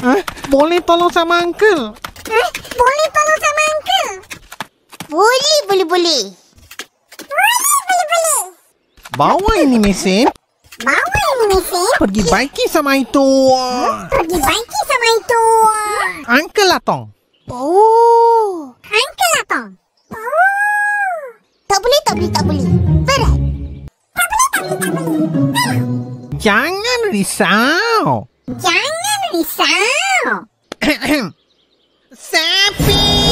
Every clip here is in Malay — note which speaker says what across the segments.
Speaker 1: Boleh tolong sama uncle?
Speaker 2: Boleh tolong sama uncle? Boleh.
Speaker 1: Bawa ini mesin. Pergi baiki sama itu. Uncle lah tong.
Speaker 2: Uncle lah tong. Tak boleh. Berat. Tak boleh.
Speaker 1: Jangan risau. Sapi.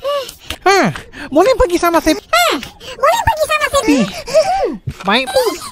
Speaker 1: Boleh pergi sama Sepi.
Speaker 2: Boleh pergi sama Sepi.
Speaker 1: Baik.